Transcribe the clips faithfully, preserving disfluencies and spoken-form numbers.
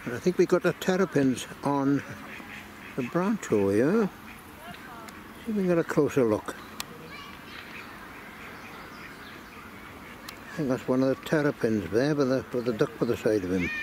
And I think we got the terrapins on the branch over here. See if we can get a closer look. I think that's one of the terrapins there with the, with the duck by the side of him.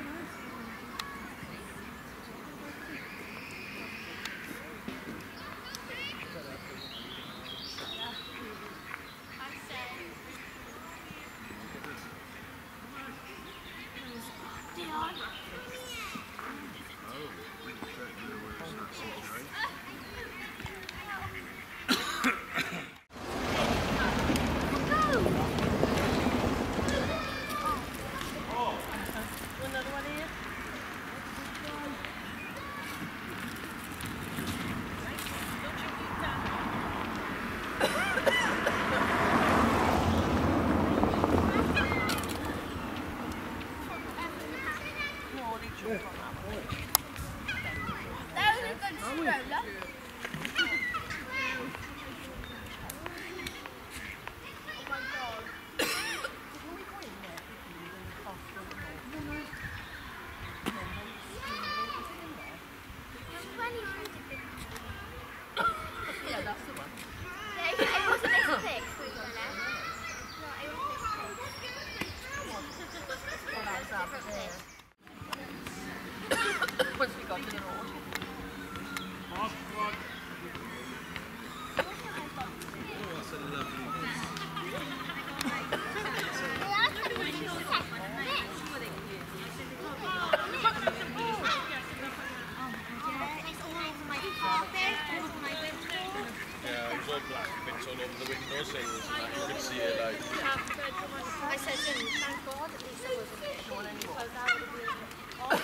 I said to him, thank God, at least I wasn't there. Because I would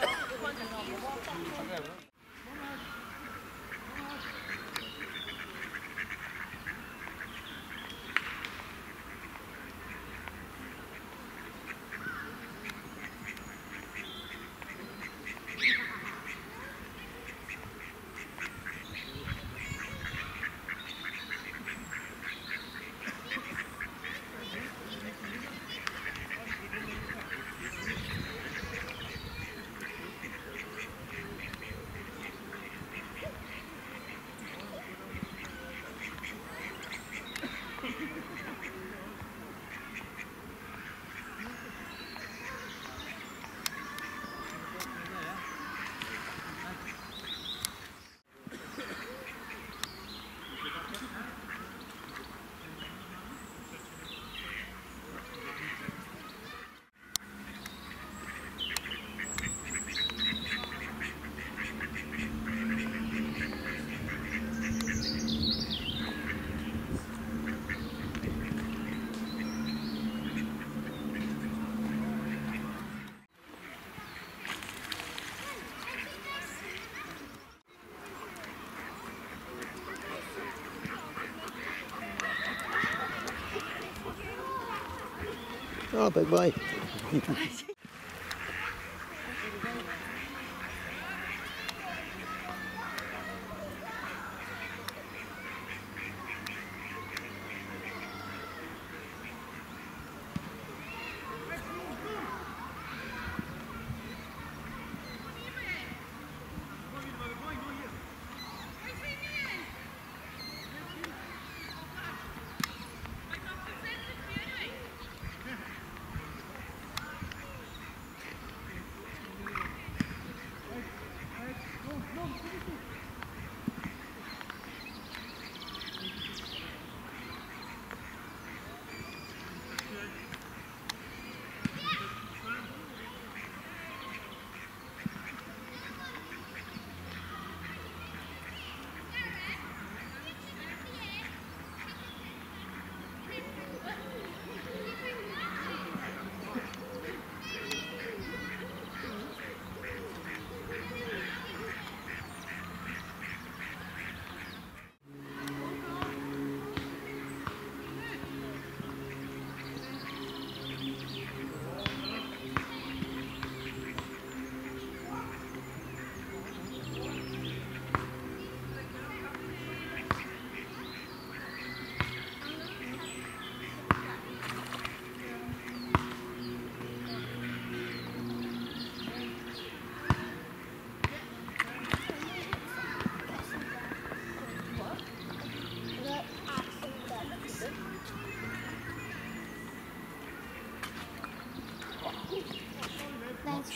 have been Oh, big boy.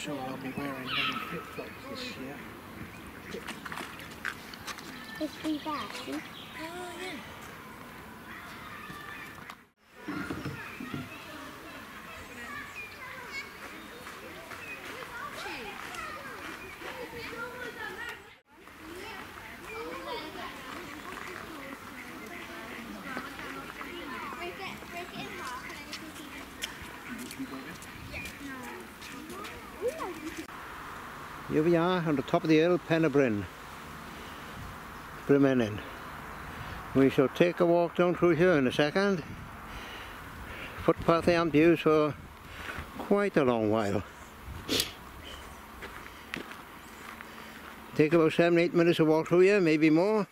sure I'll be wearing any flip-flops this year. It's been back. Oh, yeah. Here we are on the top of the hill, Pen of Bryn. Bryn. We shall take a walk down through here in a second. Footpath I haven't used for quite a long while. Take about seven, eight minutes to walk through here, maybe more.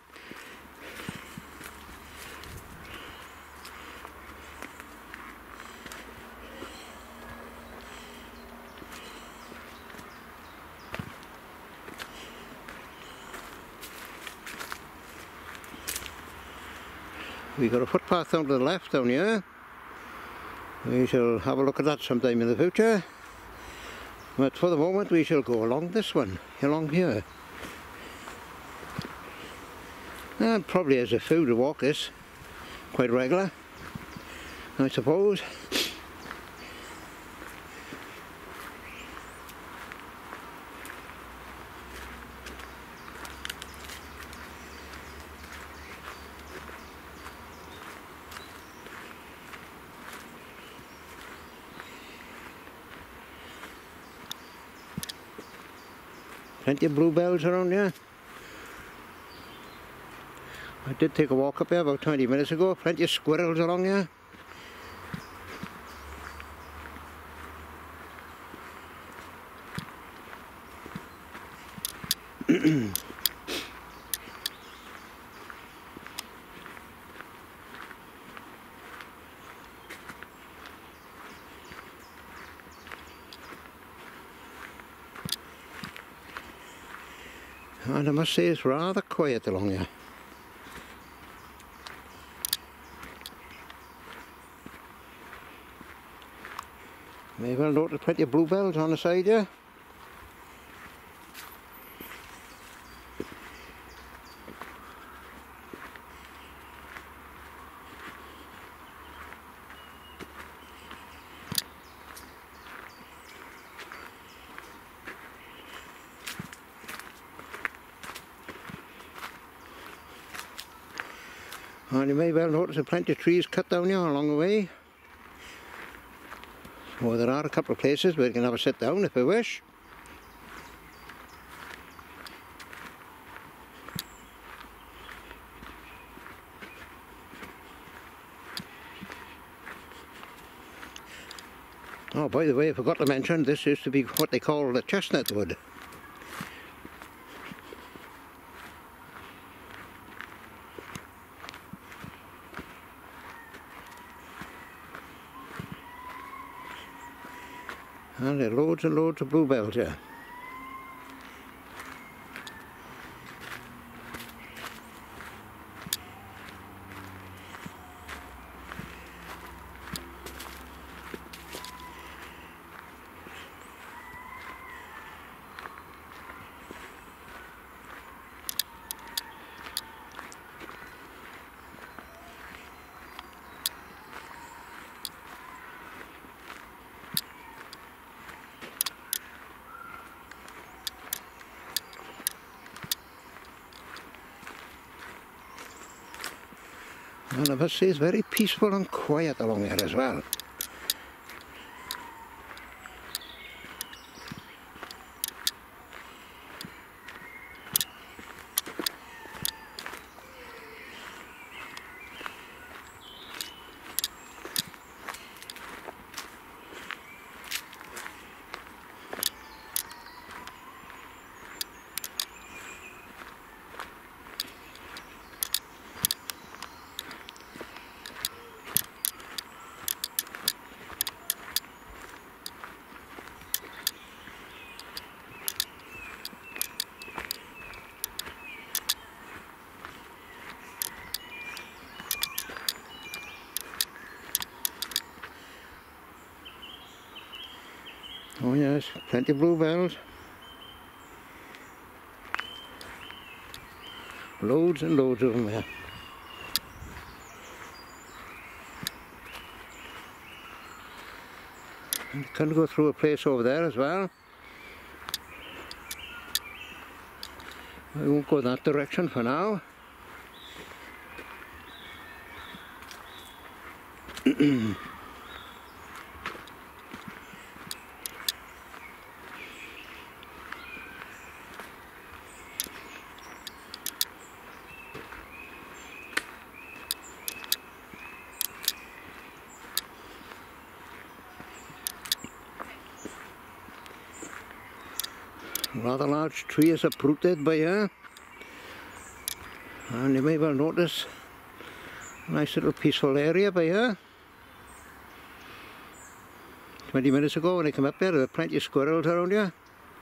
We've got a footpath down to the left down here. We shall have a look at that sometime in the future. But for the moment we shall go along this one, along here. And probably as a food to walk this, quite regular, I suppose. Plenty of bluebells around here. I did take a walk up here about twenty minutes ago. Plenty of squirrels along here. And I must say it's rather quiet along here. May well notice plenty of bluebells on the side here. And you may well notice a plenty of trees cut down here along the way. Well, there are a couple of places where you can have a sit down if you wish. Oh, by the way, I forgot to mention, this used to be what they call the chestnut wood. And there are loads and loads of bluebells here. And I must say it's very peaceful and quiet along here as well. Oh yes, plenty of bluebells. Loads and loads of them there. And you can go through a place over there as well. I won't go that direction for now. Rather large tree is uprooted by here, and you may well notice a nice little peaceful area by here. twenty minutes ago when I came up here, there were plenty of squirrels around here.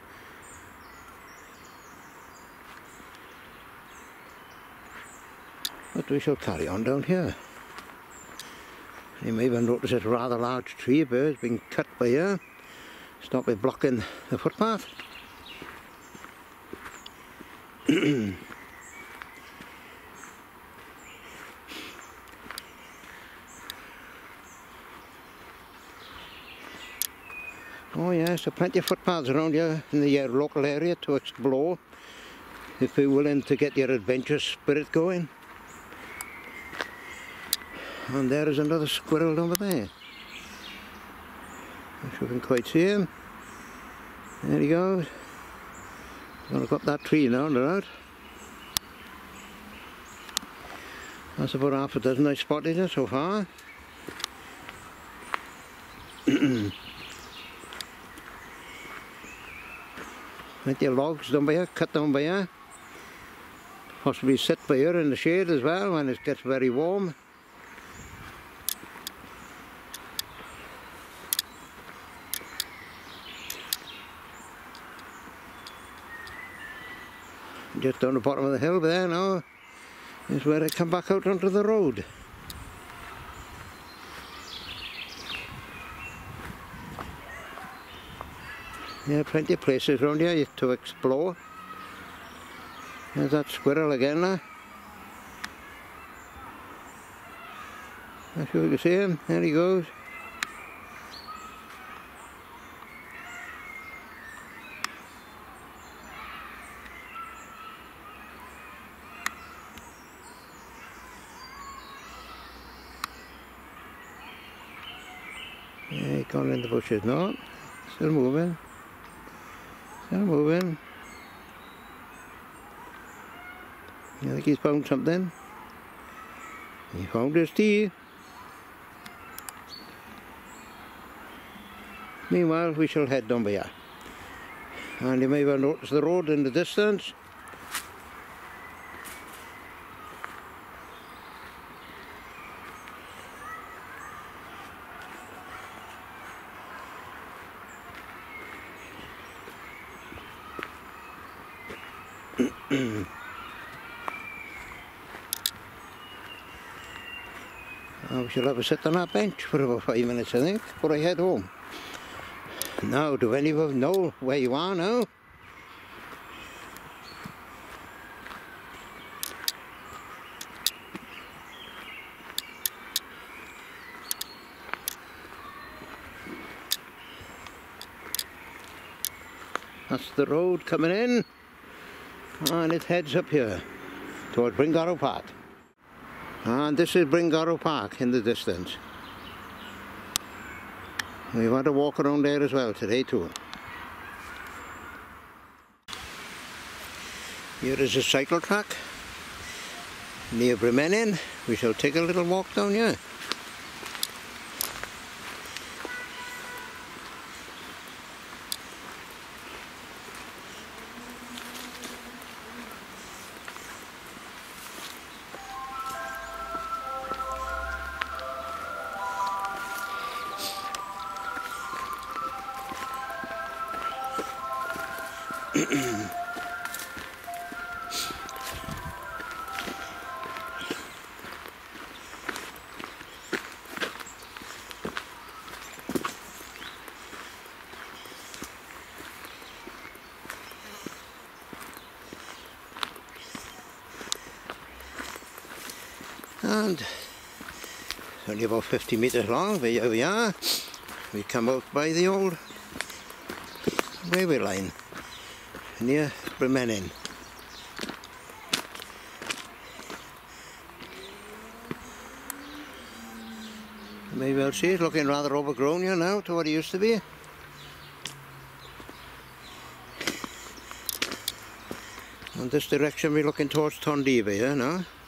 But we shall carry on down here. You may well notice a rather large tree there has been cut by here, stop it blocking the footpath. Oh yes, there are plenty of footpaths around here in the uh, local area to explore if you're willing to get your adventure spirit going. And there is another squirrel over there. If you can quite see him. There he goes. Gonna go up that tree now, under that. That's about half a dozen I spotted here so far. Plenty of logs down by here, cut down by here. Possibly sit by here in the shade as well when it gets very warm. Just down the bottom of the hill there now is where I come back out onto the road. Yeah, plenty of places around here to explore. There's that squirrel again now. Not sure you can see him. There he goes. Yeah, he's gone in the bushes now. Still moving. Still moving. I think he's found something. He found his tea. Meanwhile, we shall head down by here. And you may well notice the road in the distance. Uh, we shall have a sit on our bench for about five minutes, I think, before I head home. Now, do any of you know where you are now? That's the road coming in, and it heads up here towards Bryngarw Park. And this is Bryngarw Park in the distance. We want to walk around there as well today too. Here is a cycle track near Bryngarw. We shall take a little walk down here. And only about fifty metres long, but here we are. We come out by the old railway line near Bryngarw. You may well see it's looking rather overgrown here now to what it used to be. And this direction we're looking towards Tondiva here now.